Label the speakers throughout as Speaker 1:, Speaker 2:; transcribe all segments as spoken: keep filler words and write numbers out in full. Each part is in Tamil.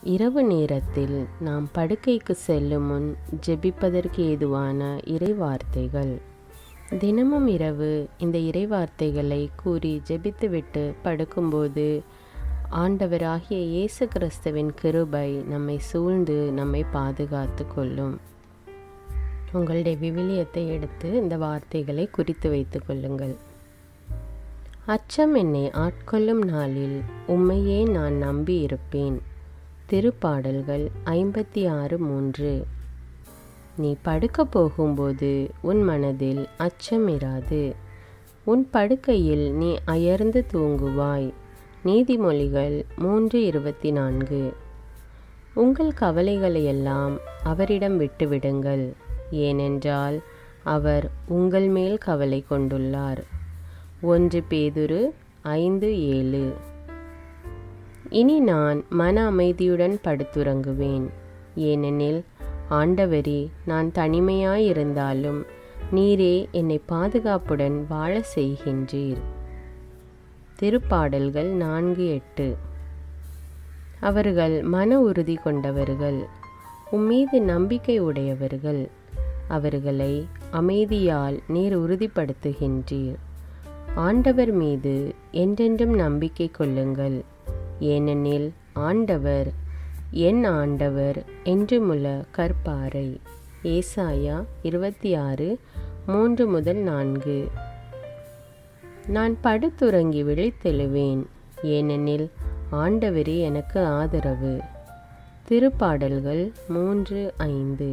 Speaker 1: இரவு நேரத்தில் நாம் படுக்கைக்கு செல்லும் முன் ஜெபிப்பதற்கு ஏதுவான இறைவார்த்தைகள். தினமும் இரவு இந்த இறைவார்த்தைகளை கூறி ஜெபித்துவிட்டு படுக்கும்போது ஆண்டவராகிய இயேசு கிறிஸ்துவின் கிருபை நம்மை சூழ்ந்து நம்மை பாதுகாத்து கொள்ளும். உங்களுடைய விவிலியத்தை எடுத்து இந்த வார்த்தைகளை குறித்து வைத்துக் கொள்ளுங்கள். அச்சம் என்னை ஆட்கொள்ளும் நாளில் உம்மையே நான் நம்பி இருப்பேன். திருப்பாடல்கள் ஐம்பத்தி ஆறு மூன்று. நீ படுக்க போகும்போது உன் மனதில் அச்சம் இராது. உன் படுக்கையில் நீ அயர்ந்து தூங்குவாய். நீதிமொழிகள் மூன்று இருபத்தி நான்கு. உங்கள் கவலைகளையெல்லாம் அவரிடம் விட்டுவிடுங்கள், ஏனென்றால் அவர் உங்கள் மேல் கவலை கொண்டுள்ளார். ஒன்று பேதுரு ஐந்து ஏழு. இனி நான் மன அமைதியுடன் படுத்துறங்குவேன், ஏனெனில் ஆண்டவரே, நான் தனிமையாயிருந்தாலும் நீரே என்னை பாதுகாப்புடன் வாழ செய்கின்றீர். திருப்பாடல்கள் நான்கு எட்டு. அவர்கள் மன உறுதி கொண்டவர்கள், உம்மீது நம்பிக்கை உடையவர்கள். அவர்களை அமைதியால் நீர் உறுதிப்படுத்துகின்றீர். ஆண்டவர் மீது என்றென்றும் நம்பிக்கை கொள்ளுங்கள், ஏனெனில் ஆண்டவர் என் ஆண்டவர் என்றுமுள்ள கற்பாறை. ஏசாயா இருபத்தி ஆறு மூன்று முதல் நான்கு. நான் படுத்துறங்கி விழித்தெழுவேன், ஏனெனில் ஆண்டவரே எனக்கு ஆதரவு. திருப்பாடல்கள் மூன்று ஐந்து.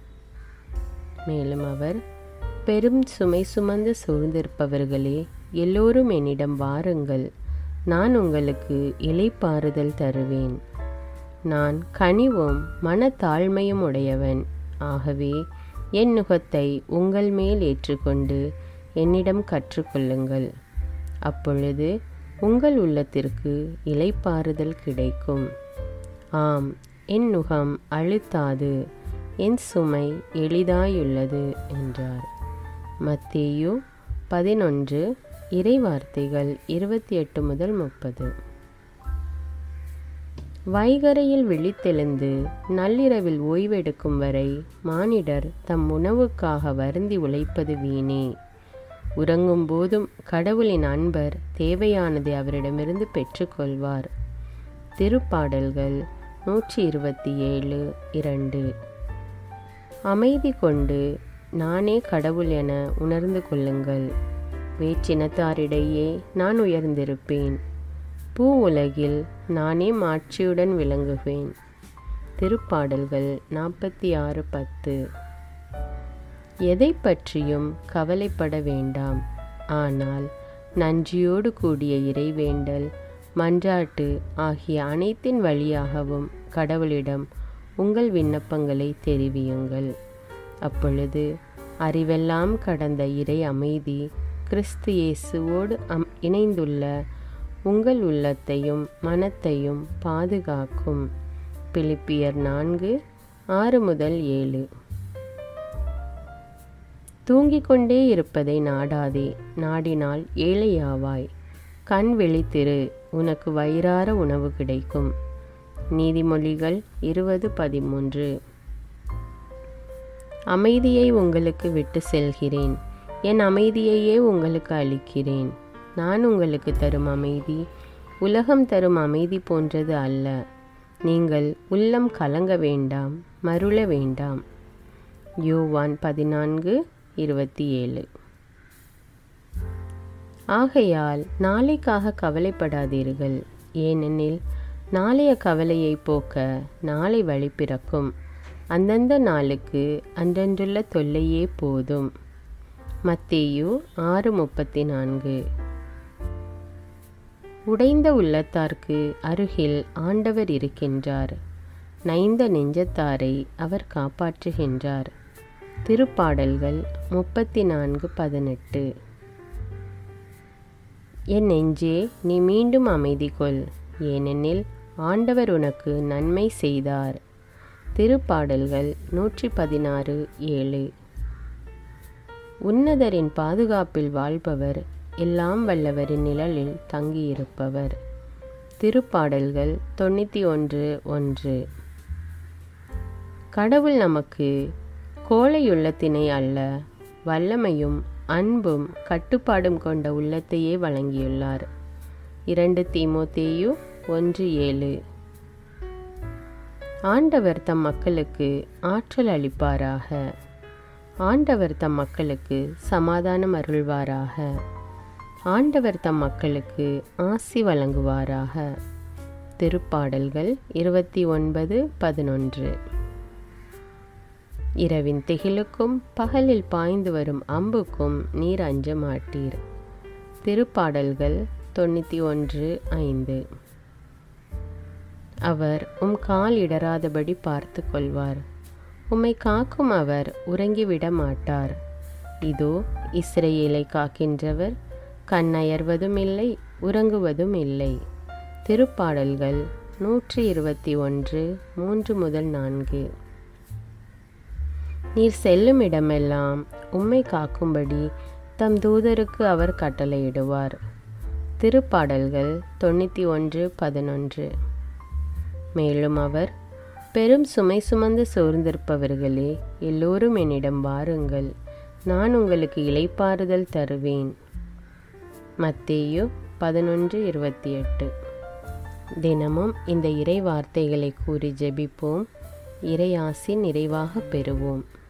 Speaker 1: மேலும் அவர், பெரும் சுமை சுமந்து சூழ்ந்திருப்பவர்களே, எல்லோரும் என்னிடம் வாருங்கள், நான் உங்களுக்கு இளைப்பாறுதல் தருவேன். நான் கனிவும் மனத்தாழ்மையும் உடையவன். ஆகவே என் நுகத்தை உங்கள் மேல் ஏற்றுக்கொண்டு என்னிடம் கற்றுக்கொள்ளுங்கள். அப்பொழுது உங்கள் உள்ளத்திற்கு இளைப்பாறுதல் கிடைக்கும். ஆம், என் நுகம் அழுத்தாது, என் சுமை எளிதாயுள்ளது என்றார். மத்தேயு பதினொன்று இறைவார்த்தைகள் இருபத்தி எட்டு முதல் முப்பது. வைகரையில் விழித்தெழுந்து நள்ளிரவில் ஓய்வெடுக்கும் வரை மானிடர் தம் உணவுக்காக வருந்தி உழைப்பது வீணே. உறங்கும் போதும் கடவுளின் அன்பர் தேவையானதை அவரிடமிருந்து பெற்றுக்கொள்வார். திருப்பாடல்கள் நூற்றி இருபத்தி ஏழு இரண்டு. அமைதி கொண்டு நானே கடவுள் என உணர்ந்து கொள்ளுங்கள். வேற்றினத்தாரிடையே நான் உயர்ந்திருப்பேன். பூ உலகில் நானே மாட்சியுடன் விளங்குவேன். திருப்பாடல்கள் நாற்பத்தி ஆறு பத்து. எதை பற்றியும் கவலைப்பட வேண்டாம், ஆனால் நன்றியோடு கூடிய இறைவேண்டல், மன்றாட்டு ஆகிய அனைத்தின் வழியாகவும் கடவுளிடம் உங்கள் விண்ணப்பங்களை தெரிவியுங்கள். அப்பொழுது அறிவெல்லாம் கடந்த இறை அமைதி கிறிஸ்து இயேசுவோடு அம் இணைந்துள்ள உங்கள் உள்ளத்தையும் மனத்தையும் பாதுகாக்கும். பிலிப்பியர் நான்கு ஆறு முதல் ஏழு. தூங்கிக் கொண்டே இருப்பதை நாடாதே, நாடினால் ஏழையாவாய். கண் விழித்திரு, உனக்கு வயிறார உணவு கிடைக்கும். நீதிமொழிகள் இருபது பதிமூன்று. அமைதியை உங்களுக்கு விட்டு செல்கிறேன், என் அமைதியையே உங்களுக்கு அளிக்கிறேன். நான் உங்களுக்கு தரும் அமைதி உலகம் தரும் அமைதி போன்றது அல்ல. நீங்கள் உள்ளம் கலங்க வேண்டாம், மருள வேண்டாம். யோவான் பதினான்கு இருபத்தி ஏழு. ஆகையால் நாளைக்காக கவலைப்படாதீர்கள், ஏனெனில் நாளைய கவலையை போக்க நாளை வழி பிறக்கும். அந்தந்த நாளுக்கு அன்றன்றுள்ள தொல்லையே போதும். மத்தேயு ஆறு முப்பத்தி நான்கு. உடைந்த உள்ளத்தார்க்கு அருகில் ஆண்டவர் இருக்கின்றார், நைந்த நெஞ்சத்தாரை அவர் காப்பாற்றுகின்றார். திருப்பாடல்கள் முப்பத்தி நான்கு பதினெட்டு. என் நெஞ்சே, நீ மீண்டும் அமைதி கொள், ஏனெனில் ஆண்டவர் உனக்கு நன்மை செய்தார். திருப்பாடல்கள் நூற்றி பதினாறு ஏழு. உன்னதரின் பாதுகாப்பில் வாழ்பவர் எல்லாம் வல்லவரின் நிழலில் தங்கியிருப்பவர். திருப்பாடல்கள் தொண்ணூற்றி ஒன்று ஒன்று. கடவுள் நமக்கு கோழையுள்ளத்தினை அல்ல, வல்லமையும் அன்பும் கட்டுப்பாடும் கொண்ட உள்ளத்தையே வழங்கியுள்ளார். இரண்டு தீமோத்தேயு ஒன்று ஏழு. ஆண்டவர் தம் மக்களுக்கு ஆற்றல் அளிப்பாராக. ஆண்டவர் தம் மக்களுக்கு சமாதானம் அருள்வாராக. ஆண்டவர் தம் மக்களுக்கு ஆசி வழங்குவாராக. திருப்பாடல்கள் இருபத்தி ஒன்பது பதினொன்று. இரவின் திகிலுக்கும் பகலில் பாய்ந்து வரும் அம்புக்கும் நீர் அஞ்ச மாட்டீர். திருப்பாடல்கள் தொண்ணூற்றி ஒன்று ஐந்து. அவர் உம் கால் இடராதபடி பார்த்து கொள்வார். உம்மை காக்கும் அவர் உறங்கிவிட மாட்டார். இதோ இஸ்ரவேலை காக்கின்றவர் கண்ணயர்வதும் இல்லை, உறங்குவதும் இல்லை. திருப்பாடல்கள் நூற்றி இருபத்தி ஒன்று மூன்று முதல் நான்கு. நீர் செல்லும் இடமெல்லாம் உம்மை காக்கும்படி தம் தூதருக்கு அவர் கட்டளையிடுவார். திருப்பாடல்கள் தொண்ணூற்றி ஒன்று பதினொன்று. மேலும் அவர், பெரும் சுமை சுமந்து சோர்ந்திருப்பவர்களே, எல்லோரும் என்னிடம் வாருங்கள், நான் உங்களுக்கு இளைப்பாறுதல் தருவேன். மத்தேயு பதினொன்று இருபத்தி எட்டு. தினமும் இந்த இறை வார்த்தைகளை கூறி ஜெபிப்போம். இறை ஆசி நிறைவாக பெறுவோம்.